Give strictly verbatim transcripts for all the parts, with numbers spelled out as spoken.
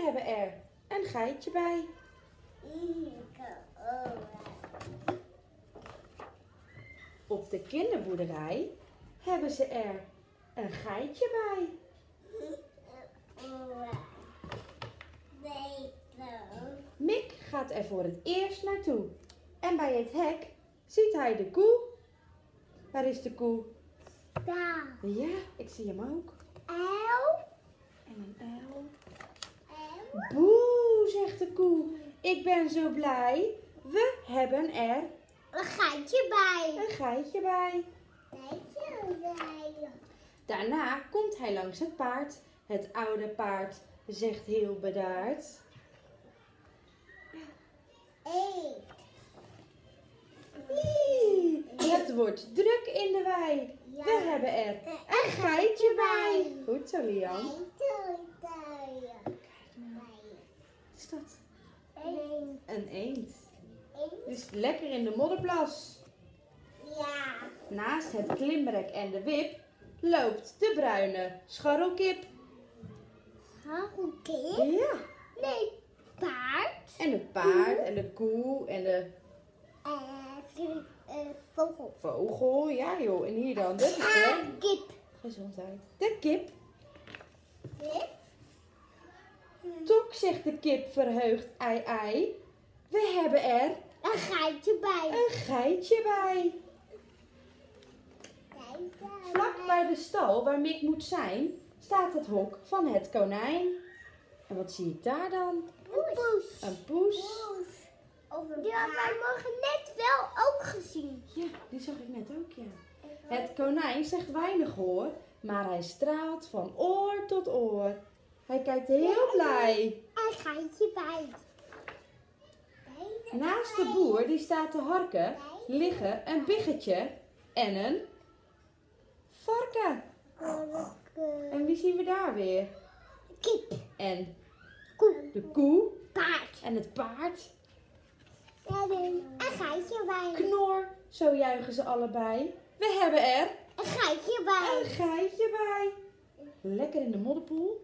hebben er een geitje bij. Op de kinderboerderij hebben ze er een geitje bij. Mick gaat er voor het eerst naartoe. En bij het hek ziet hij de koe. Waar is de koe? Daar. Ja, ik zie hem ook. Uil. En een uil. Uil. Boe, zegt de koe. Ik ben zo blij. We hebben er Een geitje bij. een geitje bij. Geitje bij. Daarna komt hij langs het paard. Het oude paard zegt heel bedaard. Eet. Wee, het wordt druk in de wei. Ja. We hebben er een geitje bij. Goed zo, Lian. Geitje bij. Kijk nou, wat is dat? Eén. Een eend. Eén. Dus lekker in de modderplas. Ja. Naast het klimrek en de wip loopt de bruine scharrelkip. Scharrelkip? Ja. Nee, paard. En het paard en de koe en de Eh, uh, vogel. vogel. Ja joh, en hier dan de de Kip. gezondheid. De kip. Kip. Tok, zegt de kip verheugd, ei ei. We hebben er Een geitje bij. een geitje bij. Geitje Vlak bij de stal waar Mick moet zijn, staat het hok van het konijn. En wat zie ik daar dan? Een poes. Een poes. Die had wij morgen net wel ook gezien. Ja, die zag ik net ook, ja. Het konijn zegt weinig hoor, maar hij straalt van oor tot oor. Hij kijkt heel blij. Een geitje bij. Naast de boer die staat te harken, liggen een biggetje en een varken. En wie zien we daar weer? Kip. En Koe. de koe Paard. en het paard. We hebben een geitje bij. Knor, zo juichen ze allebei. We hebben er Een geitje bij. een geitje bij. Lekker in de modderpoel.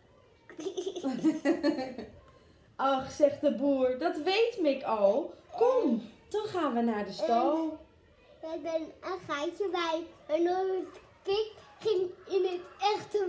Ach, zegt de boer, dat weet Mick al. Kom, dan gaan we naar de stal. We hebben een geitje bij. En dan het kip ging in het echte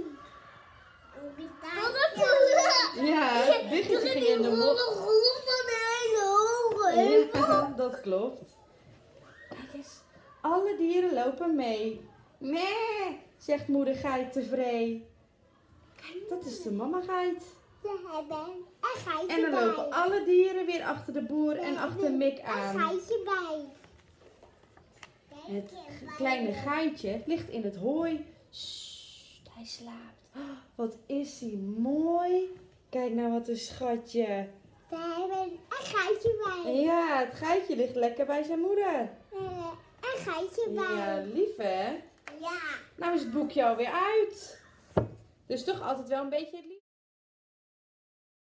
modderpoel. Ja, het biggetje ging in de modder. modder van de hele hoge heuvel. Ja, dat klopt. Kijk eens, alle dieren lopen mee. Nee, zegt moeder geit tevreden. Kijk, dat is de mama geit. We hebben een geitje En dan bij. lopen alle dieren weer achter de boer en achter Mick Een aan. geitje bij. Het kleine geitje ligt in het hooi. Sst, hij slaapt. Oh, wat is hij mooi. Kijk nou wat een schatje. We hebben een geitje bij. Ja, het geitje ligt lekker bij zijn moeder. Uh, een geitje bij. Ja, lief hè. Ja. Nou is het boekje alweer uit. Dus toch altijd wel een beetje het liefst.